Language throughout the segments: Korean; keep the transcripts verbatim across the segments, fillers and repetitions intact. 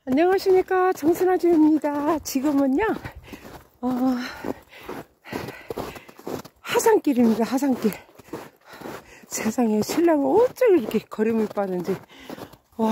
안녕하십니까, 정순아주입니다. 지금은요 어, 하산길입니다. 하산길. 세상에 신랑은 어쩜 이렇게 걸음이 빠른지. 와,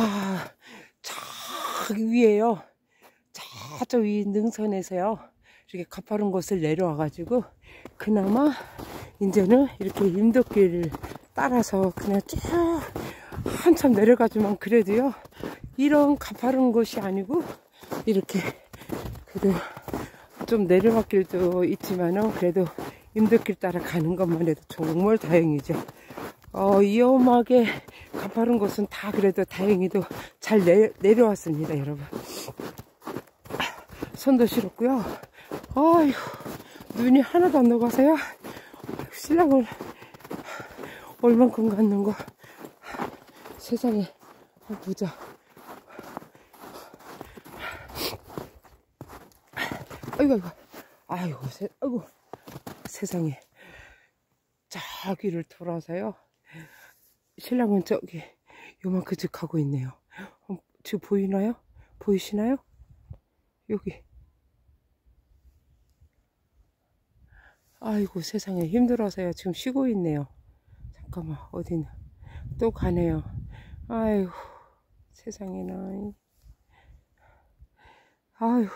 저 위에요, 저쪽 위 능선에서요 이렇게 가파른 곳을 내려와 가지고 그나마 이제는 이렇게 임도길을 따라서 그냥 쭉 한참 내려가지만, 그래도요 이런 가파른 곳이 아니고 이렇게 그래도 좀 내리막길도 있지만은 그래도 임도길 따라 가는 것만 해도 정말 다행이죠. 어, 위험하게 가파른 곳은 다 그래도 다행히도 잘 내, 내려왔습니다, 여러분. 손도 실었고요. 아휴, 눈이 하나도 안 녹아서요. 신랑을 얼만큼 갖는 거. 세상에, 보자. 아이고, 아이고, 아이고, 세, 아이고, 세상에. 저기를 돌아서요. 신랑은 저기 요만큼 즉 가고 있네요. 어, 지금 보이나요? 보이시나요? 여기. 아이고, 세상에, 힘들어서요 지금 쉬고 있네요. 잠깐만, 어디는 또 가네요. 아이고, 세상에나. 아이고,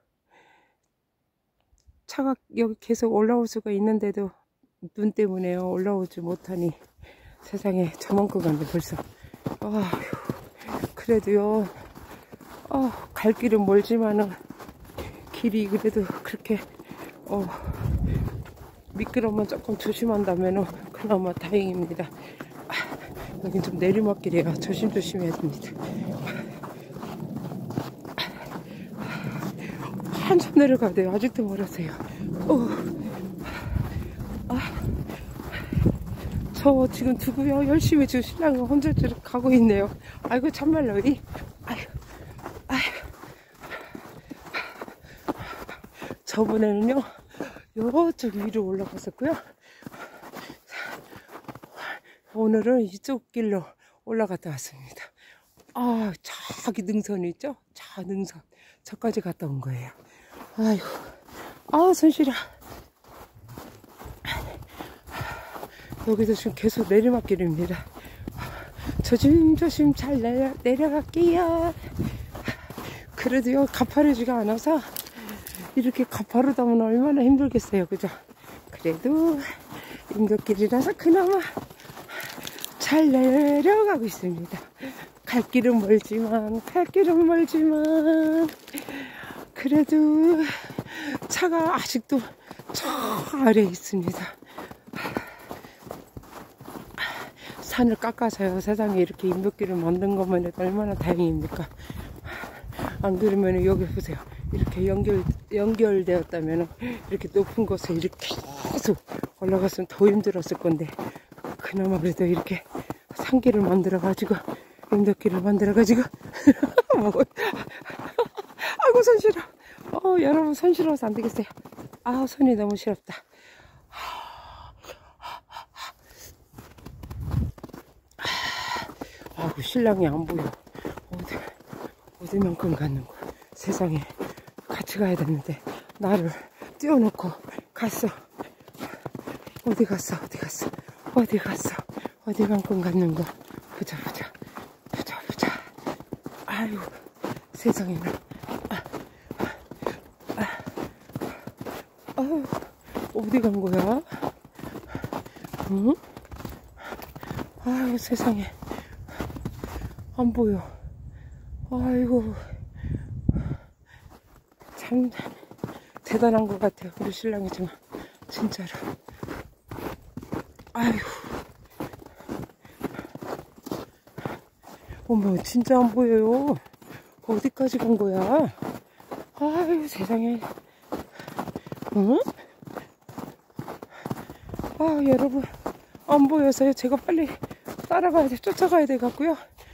차가 여기 계속 올라올 수가 있는데도 눈 때문에 올라오지 못하니 세상에 저만큼 간데 벌써. 아휴, 그래도요 어, 갈 길은 멀지만은 길이 그래도 그렇게 어, 미끄러우면 조금 조심한다면은 그나마 다행입니다. 아, 여긴 좀 내리막길이에요. 조심조심 해야 됩니다. 한참 내려가야 돼요. 아직도 멀었어요. 어. 아, 저 지금 두고요 열심히 지금 신랑은 혼자 가고 있네요. 아이고, 참말로. 이 아휴, 아휴. 저번에는요 요쪽 위로 올라갔었고요, 오늘은 이쪽 길로 올라갔다 왔습니다. 아, 저기 능선이 있죠? 저 능선, 저까지 갔다 온 거예요. 아이고, 아, 손 시려. 여기도 지금 계속 내리막길입니다. 조심조심 잘 내려, 내려갈게요. 그래도요 가파르지가 않아서, 이렇게 가파르다면 얼마나 힘들겠어요, 그죠? 그래도 임도길이라서 그나마 잘 내려가고 있습니다. 갈 길은 멀지만, 갈 길은 멀지만 그래도 차가 아직도 저 아래에 있습니다. 산을 깎아서요 세상에 이렇게 임도길을 만든 것만 해도 얼마나 다행입니까? 안 그러면 여기 보세요, 이렇게 연결, 연결되었다면 이렇게 높은 곳에 이렇게 계속 올라갔으면 더 힘들었을 건데, 그나마 그래도 이렇게 산길을 만들어 가지고, 임도길을 만들어 가지고 아이고, 손 시려. 어, 여러분, 손 시려서 안 되겠어요. 아, 손이 너무 시렵다. 아이고, 신랑이 안 보여. 어디, 어디만큼 가는 거야. 세상에, 같이 가야 되는데 나를 띄워놓고 갔어. 어디 갔어, 어디 갔어, 어디 갔어, 어디만큼 갔는 거. 보자, 보자, 보자, 보자. 아유, 세상에나. 아, 아, 아유, 어디 간 거야? 응? 아유, 세상에, 안 보여. 아이고, 참 대단한 것 같아요, 우리 신랑이. 좀 진짜로. 아휴, 어머, 진짜 안 보여요. 어디까지 간 거야? 아유, 세상에. 응? 아, 여러분, 안 보여서요 제가 빨리 따라가야 돼, 쫓아가야 돼 갖고요.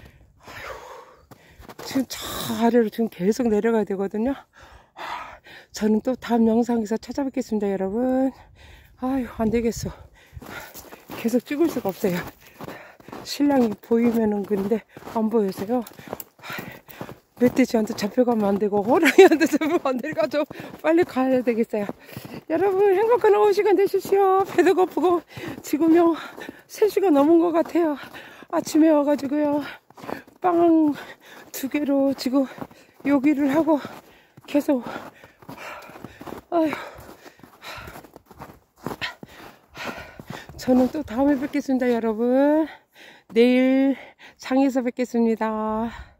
아휴, 지금 저 아래로 지금 계속 내려가야 되거든요. 저는 또 다음 영상에서 찾아뵙겠습니다, 여러분. 아유, 안 되겠어. 계속 찍을 수가 없어요. 신랑이 보이면은 근데 안 보여서요. 멧돼지한테 잡혀가면 안 되고 호랑이한테 잡혀가면 안 되니까 좀 빨리 가야 되겠어요. 여러분 행복한 오후 시간 되십시오. 배도 고프고 지금요 세 시간 넘은 것 같아요. 아침에 와가지고요 빵 두 개로 지금 요기를 하고 계속 아휴 저는 또 다음에 뵙겠습니다. 여러분 내일 장에서 뵙겠습니다.